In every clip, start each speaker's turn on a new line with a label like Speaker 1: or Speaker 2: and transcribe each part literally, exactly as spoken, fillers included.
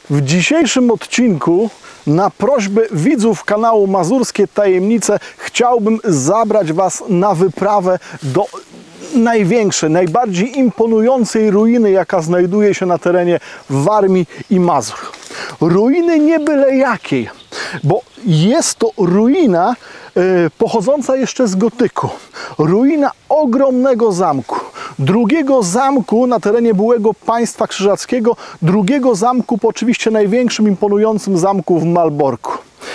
Speaker 1: W dzisiejszym odcinku na prośbę widzów kanału Mazurskie Tajemnice chciałbym zabrać Was na wyprawę do największej, najbardziej imponującej ruiny, jaka znajduje się na terenie Warmii i Mazur. Ruiny nie byle jakiej, bo jest to ruina e, pochodząca jeszcze z gotyku. Ruina ogromnego zamku. Drugiego zamku na terenie byłego państwa krzyżackiego, drugiego zamku po oczywiście największym, imponującym zamku w Malborku.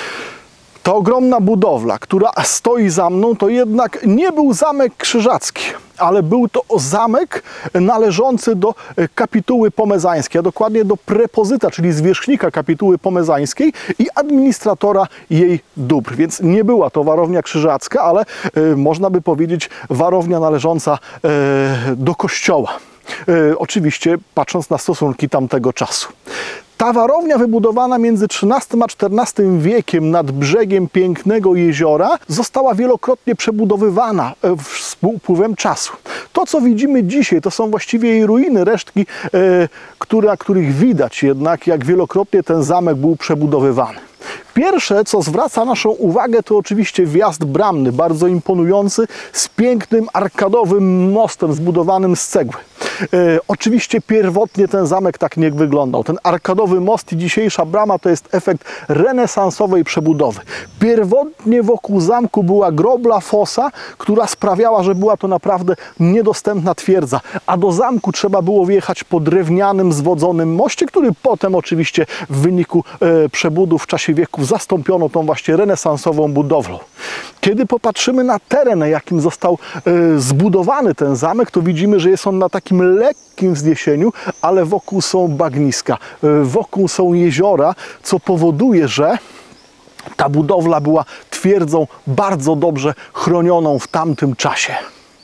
Speaker 1: Ta ogromna budowla, która stoi za mną, to jednak nie był zamek krzyżacki, ale był to zamek należący do kapituły pomezańskiej, a dokładnie do prepozyta, czyli zwierzchnika kapituły pomezańskiej i administratora jej dóbr. Więc nie była to warownia krzyżacka, ale e, można by powiedzieć warownia należąca e, do kościoła. E, oczywiście patrząc na stosunki tamtego czasu. Ta warownia wybudowana między trzynastym a czternastym wiekiem nad brzegiem pięknego jeziora została wielokrotnie przebudowywana z upływem czasu. To, co widzimy dzisiaj, to są właściwie jej ruiny, resztki, e, które, na których widać jednak, jak wielokrotnie ten zamek był przebudowywany. Pierwsze, co zwraca naszą uwagę, to oczywiście wjazd bramny, bardzo imponujący, z pięknym arkadowym mostem zbudowanym z cegły. E, oczywiście pierwotnie ten zamek tak nie wyglądał. Ten arkadowy most i dzisiejsza brama to jest efekt renesansowej przebudowy. Pierwotnie wokół zamku była grobla, fosa, która sprawiała, że była to naprawdę niedostępna twierdza, a do zamku trzeba było wjechać po drewnianym, zwodzonym moście, który potem oczywiście w wyniku e, przebudów w czasie wieków zastąpiono tą właśnie renesansową budowlą. Kiedy popatrzymy na teren, na jakim został e, zbudowany ten zamek, to widzimy, że jest on na takim lekkim wzniesieniu, ale wokół są bagniska, e, wokół są jeziora, co powoduje, że ta budowla była twierdzą bardzo dobrze chronioną w tamtym czasie.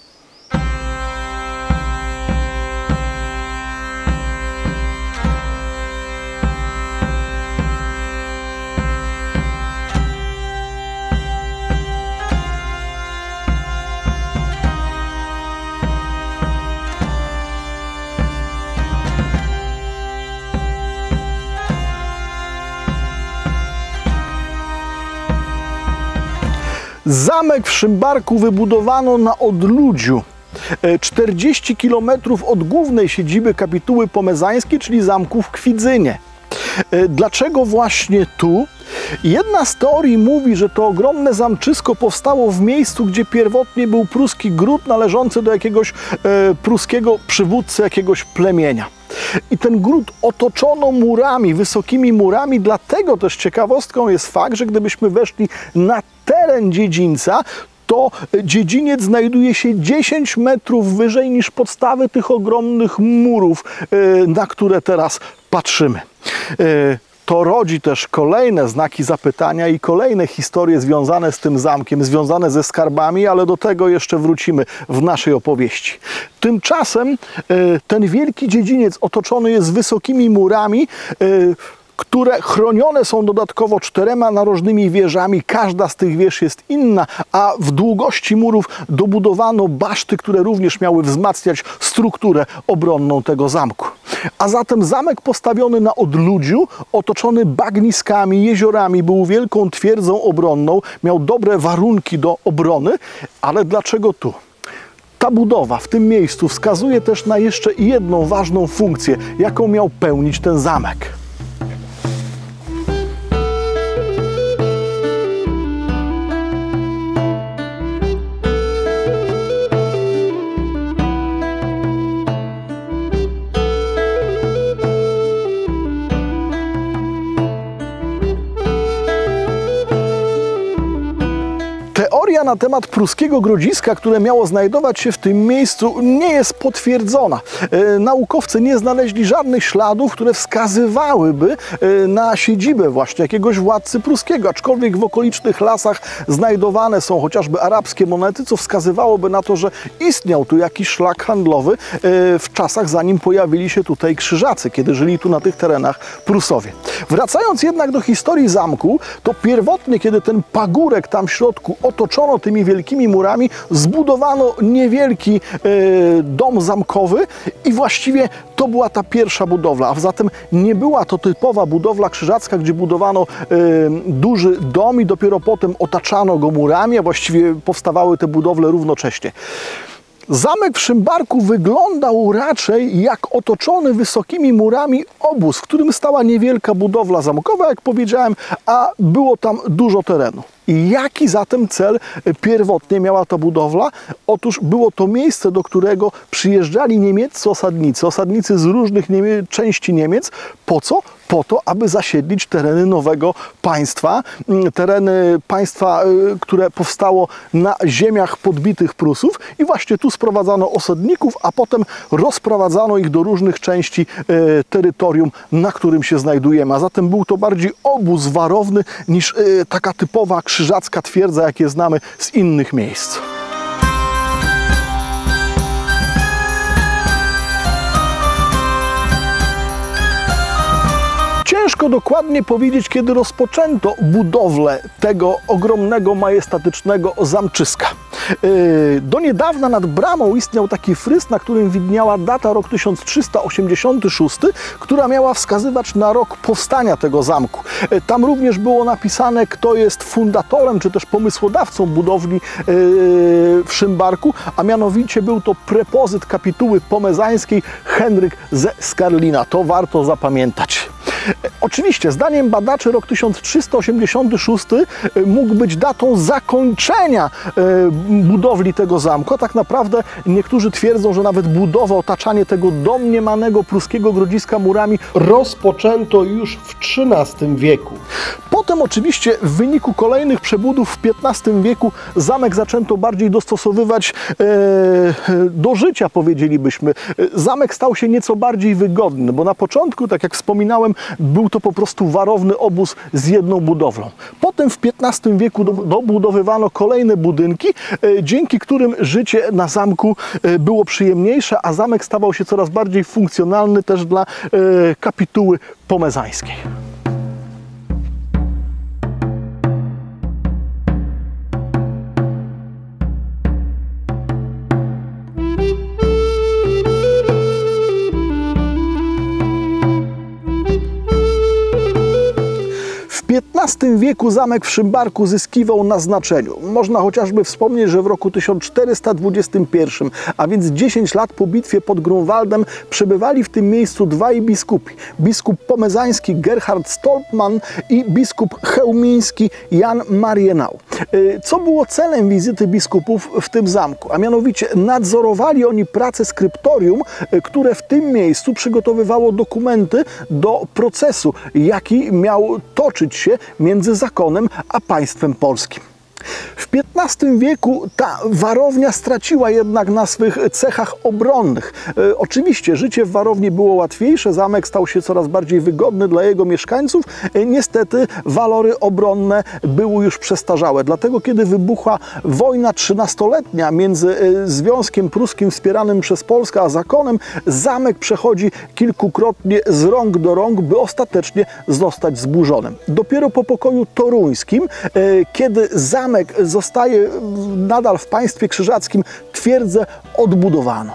Speaker 1: Zamek w Szymbarku wybudowano na odludziu czterdzieści kilometrów od głównej siedziby kapituły pomezańskiej, czyli zamku w Kwidzynie. Dlaczego właśnie tu? Jedna z teorii mówi, że to ogromne zamczysko powstało w miejscu, gdzie pierwotnie był pruski gród należący do jakiegoś e, pruskiego przywódcy jakiegoś plemienia. I ten gród otoczono murami, wysokimi murami, dlatego też ciekawostką jest fakt, że gdybyśmy weszli na teren dziedzińca, to dziedziniec znajduje się dziesięć metrów wyżej niż podstawy tych ogromnych murów, na które teraz patrzymy. To rodzi też kolejne znaki zapytania i kolejne historie związane z tym zamkiem, związane ze skarbami, ale do tego jeszcze wrócimy w naszej opowieści. Tymczasem ten wielki dziedziniec otoczony jest wysokimi murami, które chronione są dodatkowo czterema narożnymi wieżami. Każda z tych wież jest inna, a w długości murów dobudowano baszty, które również miały wzmacniać strukturę obronną tego zamku. A zatem zamek postawiony na odludziu, otoczony bagniskami, jeziorami, był wielką twierdzą obronną, miał dobre warunki do obrony, ale dlaczego tu? Ta budowa w tym miejscu wskazuje też na jeszcze jedną ważną funkcję, jaką miał pełnić ten zamek. Teoria na temat pruskiego grodziska, które miało znajdować się w tym miejscu, nie jest potwierdzona. E, naukowcy nie znaleźli żadnych śladów, które wskazywałyby e, na siedzibę właśnie jakiegoś władcy pruskiego, aczkolwiek w okolicznych lasach znajdowane są chociażby arabskie monety, co wskazywałoby na to, że istniał tu jakiś szlak handlowy e, w czasach, zanim pojawili się tutaj krzyżacy, kiedy żyli tu na tych terenach Prusowie. Wracając jednak do historii zamku, to pierwotnie, kiedy ten pagórek tam w środku otoczony otoczono tymi wielkimi murami, zbudowano niewielki e, dom zamkowy i właściwie to była ta pierwsza budowla, a zatem nie była to typowa budowla krzyżacka, gdzie budowano e, duży dom i dopiero potem otaczano go murami, a właściwie powstawały te budowle równocześnie. Zamek w Szymbarku wyglądał raczej jak otoczony wysokimi murami obóz, w którym stała niewielka budowla zamkowa, jak powiedziałem, a było tam dużo terenu. I jaki zatem cel pierwotnie miała ta budowla? Otóż było to miejsce, do którego przyjeżdżali niemieccy osadnicy, osadnicy z różnych Niemie- części Niemiec. Po co? Po to, aby zasiedlić tereny nowego państwa, tereny państwa, które powstało na ziemiach podbitych Prusów i właśnie tu sprowadzano osadników, a potem rozprowadzano ich do różnych części terytorium, na którym się znajdujemy. A zatem był to bardziej obóz warowny niż taka typowa krzyżacka twierdza, jakie znamy z innych miejsc. Ciężko dokładnie powiedzieć, kiedy rozpoczęto budowlę tego ogromnego, majestatycznego zamczyska. Do niedawna nad bramą istniał taki fryz, na którym widniała data rok tysiąc trzysta osiemdziesiąty szósty, która miała wskazywać na rok powstania tego zamku. Tam również było napisane, kto jest fundatorem, czy też pomysłodawcą budowli w Szymbarku, a mianowicie był to prepozyt kapituły pomezańskiej Henryk ze Skarlina. To warto zapamiętać. Oczywiście, zdaniem badaczy rok tysiąc trzysta osiemdziesiąty szósty mógł być datą zakończenia budowli tego zamku, a tak naprawdę niektórzy twierdzą, że nawet budowę, otaczanie tego domniemanego pruskiego grodziska murami rozpoczęto już w trzynastym wieku. Potem oczywiście w wyniku kolejnych przebudów w piętnastym wieku zamek zaczęto bardziej dostosowywać e, do życia, powiedzielibyśmy. Zamek stał się nieco bardziej wygodny, bo na początku, tak jak wspominałem, był to po prostu warowny obóz z jedną budowlą. Potem w piętnastym wieku dobudowywano kolejne budynki, e, dzięki którym życie na zamku e, było przyjemniejsze, a zamek stawał się coraz bardziej funkcjonalny też dla e, kapituły pomezańskiej. W piętnastym wieku zamek w Szymbarku zyskiwał na znaczeniu. Można chociażby wspomnieć, że w roku tysiąc czterysta dwudziestym pierwszym, a więc dziesięć lat po bitwie pod Grunwaldem, przebywali w tym miejscu dwaj biskupi. Biskup pomezański Gerhard Stolpmann i biskup chełmiński Jan Marienau. Co było celem wizyty biskupów w tym zamku? A mianowicie nadzorowali oni pracę skryptorium, które w tym miejscu przygotowywało dokumenty do procesu, jaki miał toczyć się między zakonem a państwem polskim. W piętnastym wieku ta warownia straciła jednak na swych cechach obronnych. E, oczywiście życie w warowni było łatwiejsze, zamek stał się coraz bardziej wygodny dla jego mieszkańców. E, niestety walory obronne były już przestarzałe. Dlatego kiedy wybuchła wojna trzynastoletnia między e, Związkiem Pruskim wspieranym przez Polskę a zakonem, zamek przechodzi kilkukrotnie z rąk do rąk, by ostatecznie zostać zburzonym. Dopiero po pokoju toruńskim, e, kiedy zamek Zamek zostaje nadal w państwie krzyżackim, twierdzę odbudowano.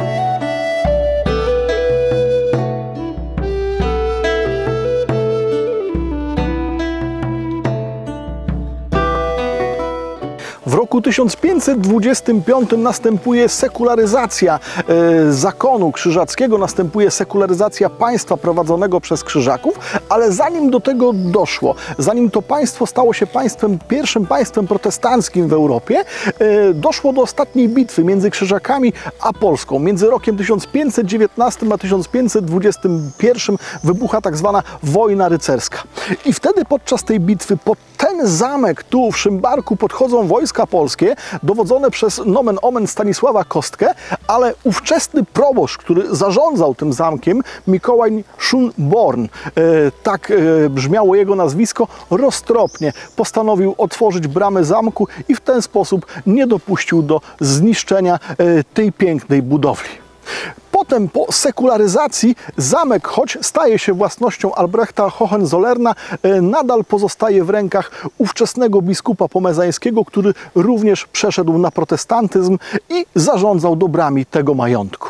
Speaker 1: W roku tysiąc pięćset dwudziestym piątym następuje sekularyzacja e, zakonu krzyżackiego, następuje sekularyzacja państwa prowadzonego przez Krzyżaków, ale zanim do tego doszło, zanim to państwo stało się państwem, pierwszym państwem protestanckim w Europie, e, doszło do ostatniej bitwy między Krzyżakami a Polską. Między rokiem tysiąc pięćset dziewiętnastym a tysiąc pięćset dwudziestym pierwszym wybucha tak zwana wojna rycerska. I wtedy podczas tej bitwy pod ten zamek tu w Szymbarku podchodzą wojska polskie, dowodzone przez nomen omen Stanisława Kostkę, ale ówczesny proboszcz, który zarządzał tym zamkiem, Mikołaj Szunborn, e, tak e, brzmiało jego nazwisko, roztropnie postanowił otworzyć bramy zamku i w ten sposób nie dopuścił do zniszczenia e, tej pięknej budowli. Po Potem po sekularyzacji zamek, choć staje się własnością Albrechta Hohenzollerna, nadal pozostaje w rękach ówczesnego biskupa pomezańskiego, który również przeszedł na protestantyzm i zarządzał dobrami tego majątku.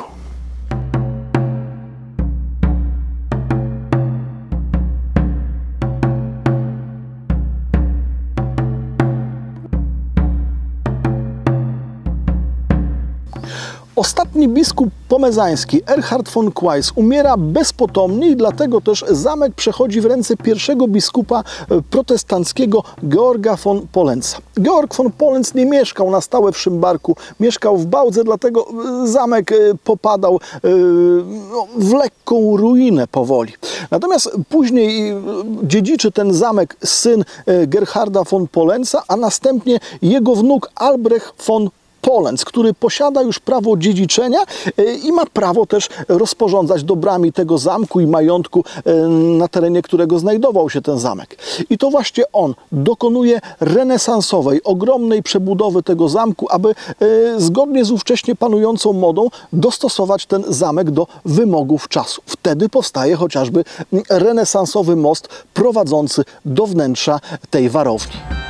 Speaker 1: Ostatni biskup pomezański, Erhard von Queis, umiera bezpotomnie i dlatego też zamek przechodzi w ręce pierwszego biskupa protestanckiego, Georga von Polenza. Georg von Polenz nie mieszkał na stałe w Szymbarku, mieszkał w Bałdze, dlatego zamek popadał w lekką ruinę powoli. Natomiast później dziedziczy ten zamek syn Gerharda von Polenza, a następnie jego wnuk Albrecht von Polenz, który posiada już prawo dziedziczenia i ma prawo też rozporządzać dobrami tego zamku i majątku, na terenie którego znajdował się ten zamek. I to właśnie on dokonuje renesansowej, ogromnej przebudowy tego zamku, aby zgodnie z ówcześnie panującą modą dostosować ten zamek do wymogów czasu. Wtedy powstaje chociażby renesansowy most prowadzący do wnętrza tej warowni.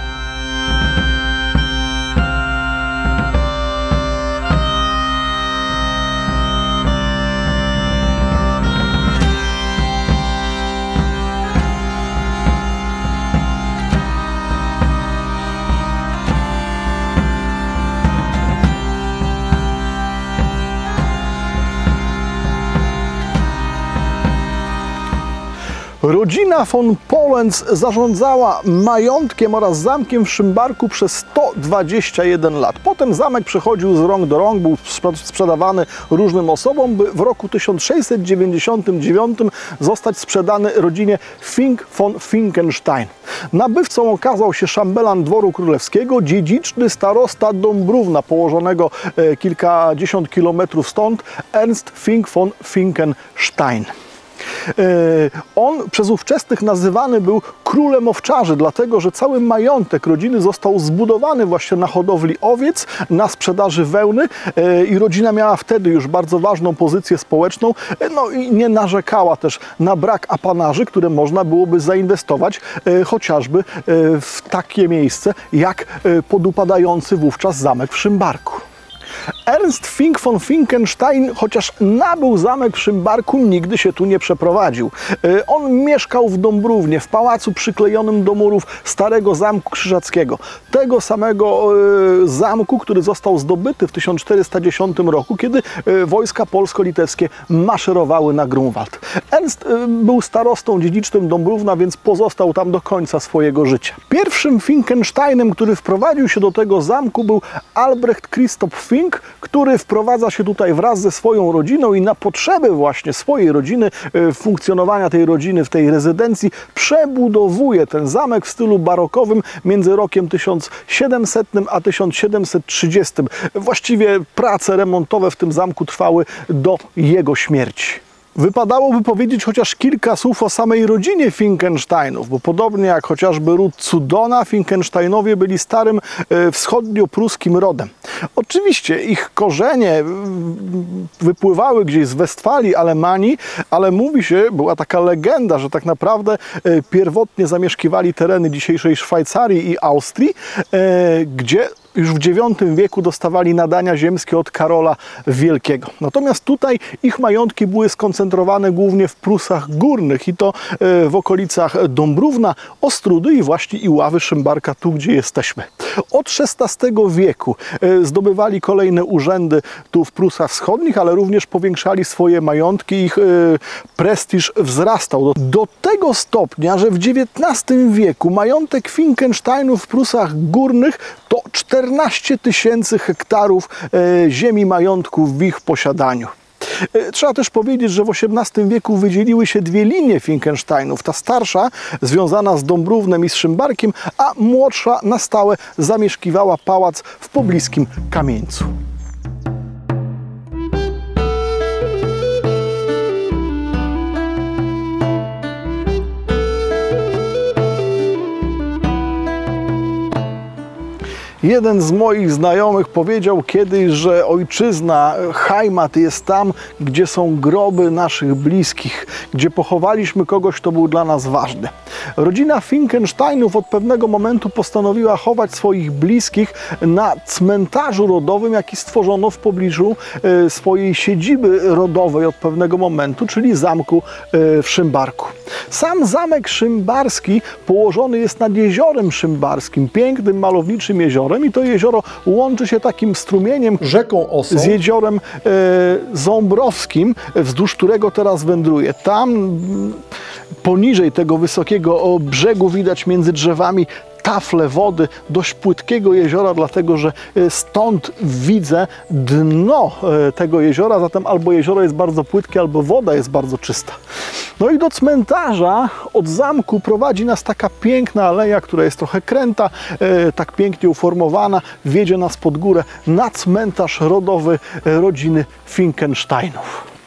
Speaker 1: Rodzina von Polenz zarządzała majątkiem oraz zamkiem w Szymbarku przez sto dwadzieścia jeden lat. Potem zamek przechodził z rąk do rąk, był sprzedawany różnym osobom, by w roku tysiąc sześćset dziewięćdziesiątym dziewiątym zostać sprzedany rodzinie Fink von Finkenstein. Nabywcą okazał się szambelan dworu królewskiego, dziedziczny starosta Dąbrówna, położonego kilkadziesiąt kilometrów stąd, Ernst Fink von Finkenstein. On przez ówczesnych nazywany był królem owczarzy, dlatego że cały majątek rodziny został zbudowany właśnie na hodowli owiec, na sprzedaży wełny i rodzina miała wtedy już bardzo ważną pozycję społeczną, no i nie narzekała też na brak apanarzy, które można byłoby zainwestować chociażby w takie miejsce jak podupadający wówczas zamek w Szymbarku. Ernst Fink von Finkenstein, chociaż nabył zamek w Szymbarku, nigdy się tu nie przeprowadził. On mieszkał w Dąbrównie, w pałacu przyklejonym do murów starego Zamku Krzyżackiego. Tego samego zamku, który został zdobyty w tysiąc czterysta dziesiątym roku, kiedy wojska polsko-litewskie maszerowały na Grunwald. Ernst był starostą dziedzicznym Dąbrówna, więc pozostał tam do końca swojego życia. Pierwszym Finkensteinem, który wprowadził się do tego zamku, był Albrecht Christoph Fink, który wprowadza się tutaj wraz ze swoją rodziną i na potrzeby właśnie swojej rodziny, funkcjonowania tej rodziny w tej rezydencji, przebudowuje ten zamek w stylu barokowym między rokiem tysiąc siedemsetnym a tysiąc siedemset trzydziestym. Właściwie prace remontowe w tym zamku trwały do jego śmierci. Wypadałoby powiedzieć chociaż kilka słów o samej rodzinie Finkensteinów, bo podobnie jak chociażby ród Cudona, Finkensteinowie byli starym e, wschodnio-pruskim rodem. Oczywiście ich korzenie wypływały gdzieś z Westfalii, Alemanii, ale mówi się, była taka legenda, że tak naprawdę e, pierwotnie zamieszkiwali tereny dzisiejszej Szwajcarii i Austrii, e, gdzie już w dziewiątym wieku dostawali nadania ziemskie od Karola Wielkiego. Natomiast tutaj ich majątki były skoncentrowane głównie w Prusach Górnych i to w okolicach Dąbrówna, Ostrudy i właśnie Iławy, Szymbarka, tu gdzie jesteśmy. Od szesnastego wieku zdobywali kolejne urzędy tu w Prusach Wschodnich, ale również powiększali swoje majątki, ich prestiż wzrastał do, do tego stopnia, że w dziewiętnastym wieku majątek Finkensteinów w Prusach Górnych to czternaście tysięcy hektarów ziemi majątków w ich posiadaniu. Trzeba też powiedzieć, że w osiemnastym wieku wydzieliły się dwie linie Finkensteinów. Ta starsza związana z Dąbrównem i z Szymbarkiem, a młodsza na stałe zamieszkiwała pałac w pobliskim Kamieńcu. Jeden z moich znajomych powiedział kiedyś, że ojczyzna, Heimat jest tam, gdzie są groby naszych bliskich, gdzie pochowaliśmy kogoś, kto był dla nas ważny. Rodzina Finkensteinów od pewnego momentu postanowiła chować swoich bliskich na cmentarzu rodowym, jaki stworzono w pobliżu swojej siedziby rodowej od pewnego momentu, czyli zamku w Szymbarku. Sam zamek szymbarski położony jest nad jeziorem szymbarskim, pięknym, malowniczym jeziorem, i to jezioro łączy się takim strumieniem, rzeką Osą, z jeziorem e, Ząbrowskim, wzdłuż którego teraz wędruję. Tam poniżej tego wysokiego brzegu widać między drzewami tafle wody dość płytkiego jeziora, dlatego że stąd widzę dno tego jeziora, zatem albo jezioro jest bardzo płytkie, albo woda jest bardzo czysta. No i do cmentarza od zamku prowadzi nas taka piękna aleja, która jest trochę kręta, tak pięknie uformowana, wiedzie nas pod górę na cmentarz rodowy rodziny Finkensteinów.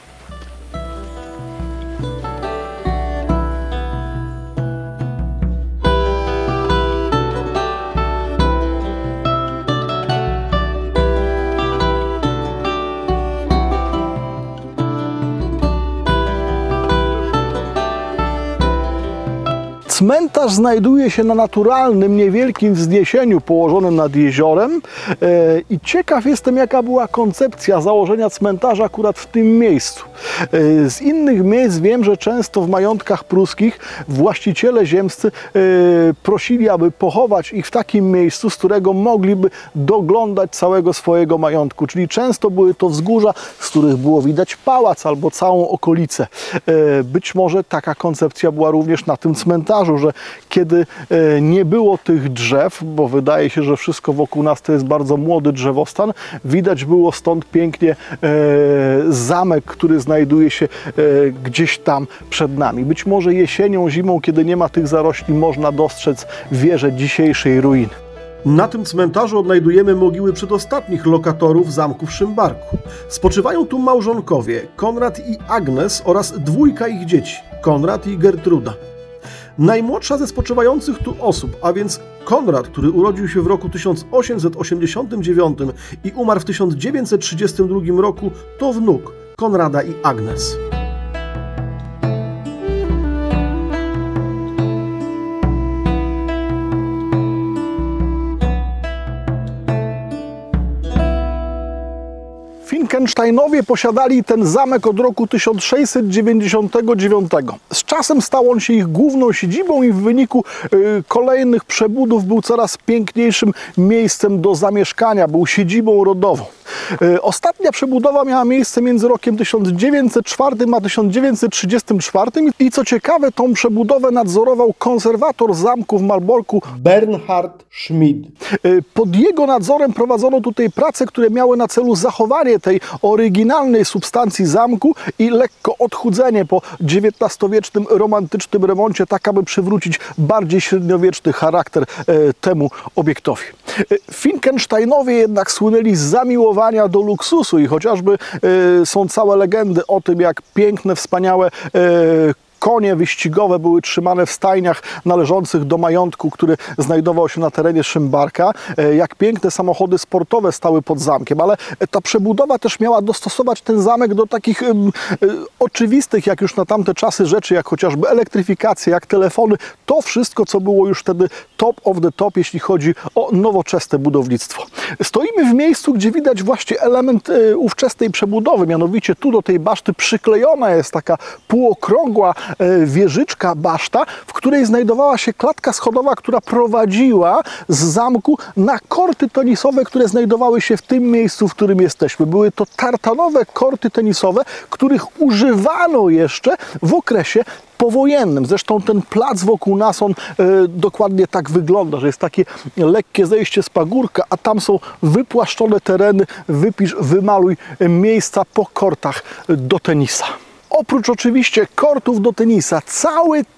Speaker 1: Cmentarz znajduje się na naturalnym, niewielkim wzniesieniu położonym nad jeziorem i ciekaw jestem, jaka była koncepcja założenia cmentarza akurat w tym miejscu. Z innych miejsc wiem, że często w majątkach pruskich właściciele ziemscy prosili, aby pochować ich w takim miejscu, z którego mogliby doglądać całego swojego majątku. Czyli często były to wzgórza, z których było widać pałac albo całą okolicę. Być może taka koncepcja była również na tym cmentarzu, że kiedy nie było tych drzew, bo wydaje się, że wszystko wokół nas to jest bardzo młody drzewostan, widać było stąd pięknie zamek, który znajduje się gdzieś tam przed nami. Być może jesienią, zimą, kiedy nie ma tych zarośli, można dostrzec wieżę dzisiejszej ruiny.
Speaker 2: Na tym cmentarzu odnajdujemy mogiły przedostatnich lokatorów zamku w Szymbarku. Spoczywają tu małżonkowie Konrad i Agnes oraz dwójka ich dzieci, Konrad i Gertruda. Najmłodsza ze spoczywających tu osób, a więc Konrad, który urodził się w roku tysiąc osiemset osiemdziesiątym dziewiątym i umarł w tysiąc dziewięćset trzydziestym drugim roku, to wnuk Konrada i Agnes.
Speaker 1: Finkensteinowie posiadali ten zamek od roku tysiąc sześćset dziewięćdziesiątego dziewiątego. Z czasem stał on się ich główną siedzibą i w wyniku y, kolejnych przebudów był coraz piękniejszym miejscem do zamieszkania, był siedzibą rodową. Y, ostatnia przebudowa miała miejsce między rokiem tysiąc dziewięćset czwartym a tysiąc dziewięćset trzydziestym czwartym i co ciekawe, tą przebudowę nadzorował konserwator zamku w Malborku
Speaker 2: Bernhard Schmid.
Speaker 1: Y, pod jego nadzorem prowadzono tutaj prace, które miały na celu zachowanie tej oryginalnej substancji zamku i lekko odchudzenie po dziewiętnastowiecznym romantycznym remoncie, tak aby przywrócić bardziej średniowieczny charakter e, temu obiektowi. E, Finkensteinowie jednak słynęli z zamiłowania do luksusu i chociażby e, są całe legendy o tym, jak piękne, wspaniałe e, konie wyścigowe były trzymane w stajniach należących do majątku, który znajdował się na terenie Szymbarka, jak piękne samochody sportowe stały pod zamkiem, ale ta przebudowa też miała dostosować ten zamek do takich y, y, oczywistych, jak już na tamte czasy, rzeczy, jak chociażby elektryfikacja, jak telefony, to wszystko, co było już wtedy top of the top, jeśli chodzi o nowoczesne budownictwo. Stoimy w miejscu, gdzie widać właśnie element y, ówczesnej przebudowy, mianowicie tu do tej baszty przyklejona jest taka półokrągła wieżyczka, baszta, w której znajdowała się klatka schodowa, która prowadziła z zamku na korty tenisowe, które znajdowały się w tym miejscu, w którym jesteśmy. Były to tartanowe korty tenisowe, których używano jeszcze w okresie powojennym. Zresztą ten plac wokół nas, on e, dokładnie tak wygląda, że jest takie lekkie zejście z pagórka, a tam są wypłaszczone tereny, wypisz, wymaluj miejsca po kortach do tenisa. Oprócz oczywiście kortów do tenisa, cały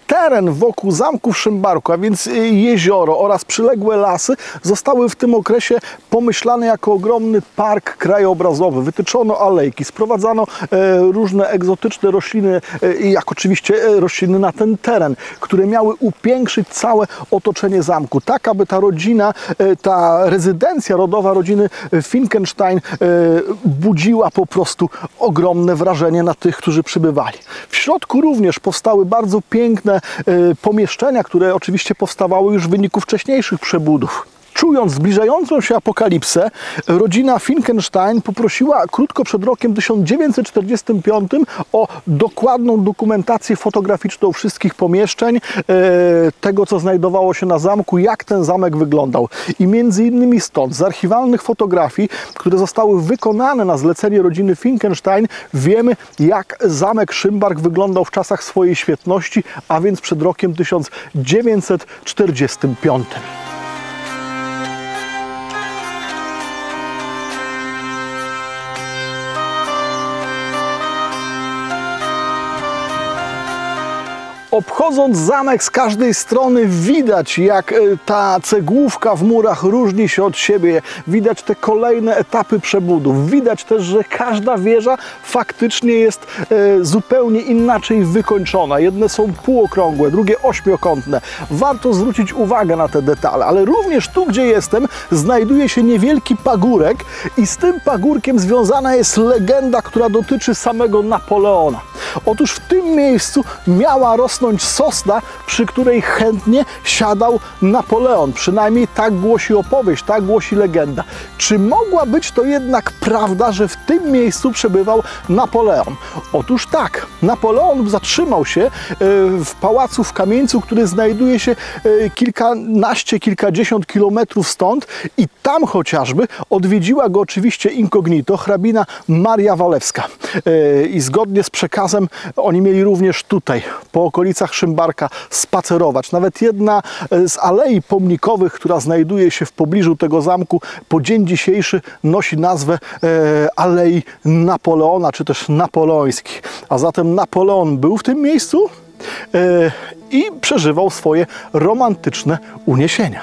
Speaker 1: Teren wokół zamku w Szymbarku, a więc jezioro oraz przyległe lasy, zostały w tym okresie pomyślane jako ogromny park krajobrazowy. Wytyczono alejki, sprowadzano różne egzotyczne rośliny, jak oczywiście rośliny na ten teren, które miały upiększyć całe otoczenie zamku, tak aby ta rodzina, ta rezydencja rodowa rodziny Finckenstein budziła po prostu ogromne wrażenie na tych, którzy przybywali. W środku również powstały bardzo piękne pomieszczenia, które oczywiście powstawały już w wyniku wcześniejszych przebudów. Czując zbliżającą się apokalipsę, rodzina Finckenstein poprosiła krótko przed rokiem tysiąc dziewięćset czterdziestym piątym o dokładną dokumentację fotograficzną wszystkich pomieszczeń, e, tego co znajdowało się na zamku, jak ten zamek wyglądał. I między innymi stąd, z archiwalnych fotografii, które zostały wykonane na zlecenie rodziny Finckenstein, wiemy, jak zamek Szymbark wyglądał w czasach swojej świetności, a więc przed rokiem tysiąc dziewięćset czterdziestym piątym. Obchodząc zamek z każdej strony widać, jak ta cegłówka w murach różni się od siebie. Widać te kolejne etapy przebudów. Widać też, że każda wieża faktycznie jest zupełnie inaczej wykończona. Jedne są półokrągłe, drugie ośmiokątne. Warto zwrócić uwagę na te detale, ale również tu, gdzie jestem, znajduje się niewielki pagórek i z tym pagórkiem związana jest legenda, która dotyczy samego Napoleona. Otóż w tym miejscu miała rosnąć sosna, przy której chętnie siadał Napoleon. Przynajmniej tak głosi opowieść, tak głosi legenda. Czy mogła być to jednak prawda, że w tym miejscu przebywał Napoleon? Otóż tak. Napoleon zatrzymał się w pałacu w Kamieńcu, który znajduje się kilkanaście, kilkadziesiąt kilometrów stąd i tam chociażby odwiedziła go oczywiście incognito hrabina Maria Walewska. I zgodnie z przekazem oni mieli również tutaj, po okolicach Szymbarka, spacerować. Nawet jedna z alei pomnikowych, która znajduje się w pobliżu tego zamku, po dzień dzisiejszy nosi nazwę e, Alei Napoleona, czy też napoleońskich. A zatem Napoleon był w tym miejscu e, i przeżywał swoje romantyczne uniesienia.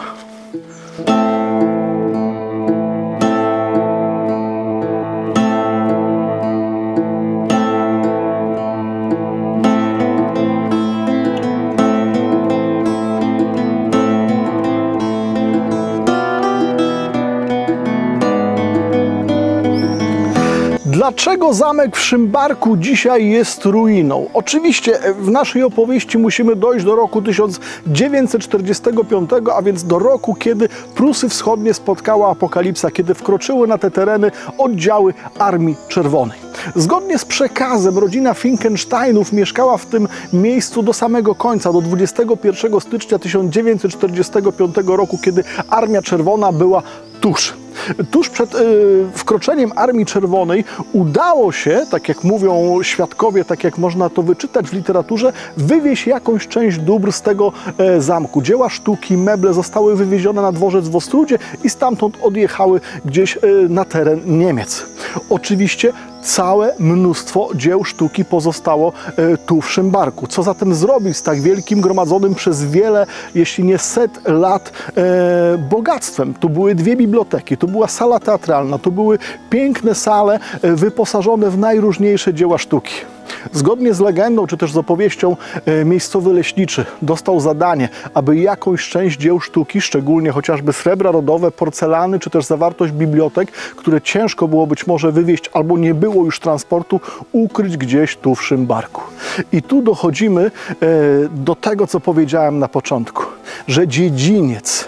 Speaker 1: Dlaczego zamek w Szymbarku dzisiaj jest ruiną? Oczywiście w naszej opowieści musimy dojść do roku tysiąc dziewięćset czterdziestego piątego, a więc do roku, kiedy Prusy Wschodnie spotkała apokalipsa, kiedy wkroczyły na te tereny oddziały Armii Czerwonej. Zgodnie z przekazem rodzina Finckensteinów mieszkała w tym miejscu do samego końca, do dwudziestego pierwszego stycznia tysiąc dziewięćset czterdziestego piątego roku, kiedy Armia Czerwona była tuż. Tuż przed y, wkroczeniem Armii Czerwonej udało się, tak jak mówią świadkowie, tak jak można to wyczytać w literaturze, wywieźć jakąś część dóbr z tego e, zamku. Dzieła sztuki, meble zostały wywiezione na dworzec w Ostródzie i stamtąd odjechały gdzieś e, na teren Niemiec. Oczywiście całe mnóstwo dzieł sztuki pozostało e, tu w Szymbarku. Co zatem zrobić z tak wielkim, gromadzonym przez wiele, jeśli nie set lat e, bogactwem? Tu były dwie biblioteki, tu była sala teatralna, tu były piękne sale e, wyposażone w najróżniejsze dzieła sztuki. Zgodnie z legendą, czy też z opowieścią, e, miejscowy leśniczy dostał zadanie, aby jakąś część dzieł sztuki, szczególnie chociażby srebra rodowe, porcelany, czy też zawartość bibliotek, które ciężko było być może wywieźć albo nie było już transportu, ukryć gdzieś tu w Szymbarku. I tu dochodzimy e, do tego, co powiedziałem na początku, że dziedziniec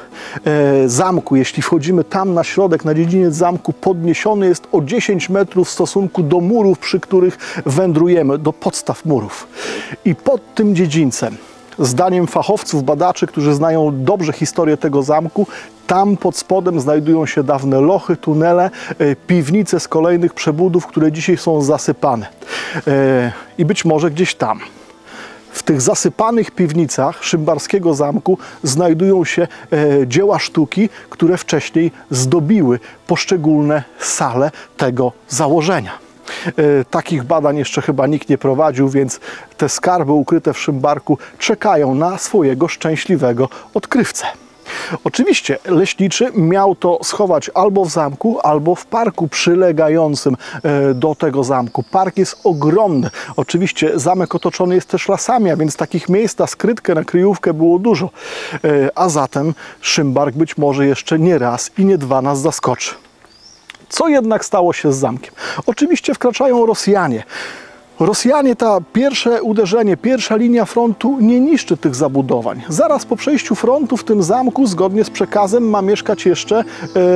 Speaker 1: e, zamku, jeśli wchodzimy tam na środek, na dziedziniec zamku, podniesiony jest o dziesięć metrów w stosunku do murów, przy których wędrujemy, do podstaw murów. I pod tym dziedzińcem, zdaniem fachowców, badaczy, którzy znają dobrze historię tego zamku, tam pod spodem znajdują się dawne lochy, tunele, e, piwnice z kolejnych przebudów, które dzisiaj są zasypane. E, I być może gdzieś tam, w tych zasypanych piwnicach szymbarskiego zamku, znajdują się e, dzieła sztuki, które wcześniej zdobiły poszczególne sale tego założenia. Takich badań jeszcze chyba nikt nie prowadził, więc te skarby ukryte w Szymbarku czekają na swojego szczęśliwego odkrywcę. Oczywiście leśniczy miał to schować albo w zamku, albo w parku przylegającym do tego zamku. Park jest ogromny. Oczywiście zamek otoczony jest też lasami, a więc takich miejsc na skrytkę, na kryjówkę było dużo. A zatem Szymbark być może jeszcze nie raz i nie dwa nas zaskoczy. Co jednak stało się z zamkiem? Oczywiście wkraczają Rosjanie. Rosjanie, ta pierwsze uderzenie, pierwsza linia frontu nie niszczy tych zabudowań. Zaraz po przejściu frontu w tym zamku, zgodnie z przekazem, ma mieszkać jeszcze e,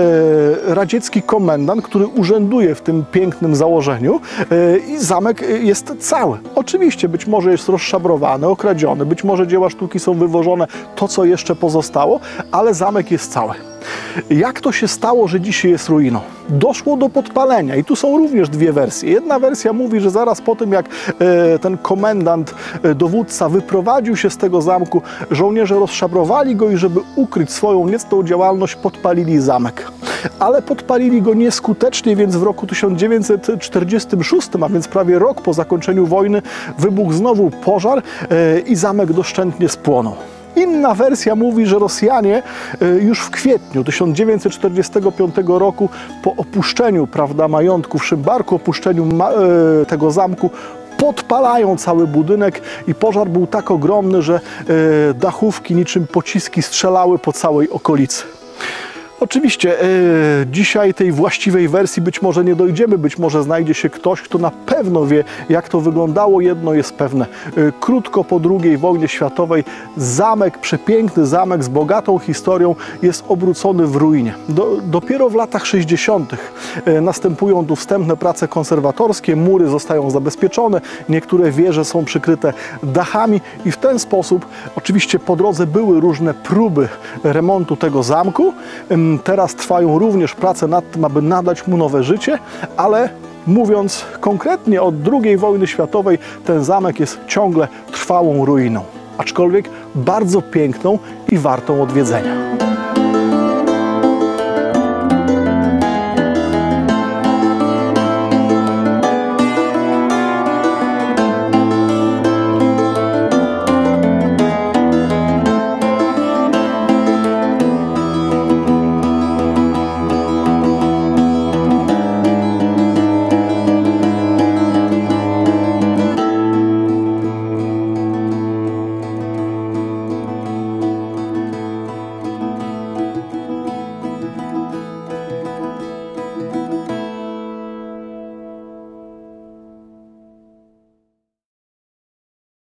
Speaker 1: radziecki komendant, który urzęduje w tym pięknym założeniu e, i zamek jest cały. Oczywiście być może jest rozszabrowany, okradziony, być może dzieła sztuki są wywożone, to co jeszcze pozostało, ale zamek jest cały. Jak to się stało, że dzisiaj jest ruiną? Doszło do podpalenia i tu są również dwie wersje. Jedna wersja mówi, że zaraz po tym, jak e, ten komendant, e, dowódca wyprowadził się z tego zamku, żołnierze rozszabrowali go i żeby ukryć swoją niecną działalność, podpalili zamek. Ale podpalili go nieskutecznie, więc w roku tysiąc dziewięćset czterdziestym szóstym, a więc prawie rok po zakończeniu wojny, wybuchł znowu pożar e, i zamek doszczętnie spłonął. Inna wersja mówi, że Rosjanie już w kwietniu tysiąc dziewięćset czterdziestego piątego roku, po opuszczeniu, prawda, majątku w Szymbarku, opuszczeniu e, tego zamku, podpalają cały budynek i pożar był tak ogromny, że e, dachówki niczym pociski strzelały po całej okolicy. Oczywiście e, dzisiaj tej właściwej wersji być może nie dojdziemy, być może znajdzie się ktoś, kto na pewno wie, jak to wyglądało. Jedno jest pewne, e, krótko po drugiej wojnie światowej zamek, przepiękny zamek z bogatą historią jest obrócony w ruinie. Do, dopiero w latach sześćdziesiątych e, następują tu wstępne prace konserwatorskie, mury zostają zabezpieczone, niektóre wieże są przykryte dachami i w ten sposób, oczywiście po drodze były różne próby remontu tego zamku. E, Teraz trwają również prace nad tym, aby nadać mu nowe życie, ale mówiąc konkretnie, od drugiej wojny światowej ten zamek jest ciągle trwałą ruiną, aczkolwiek bardzo piękną i wartą odwiedzenia.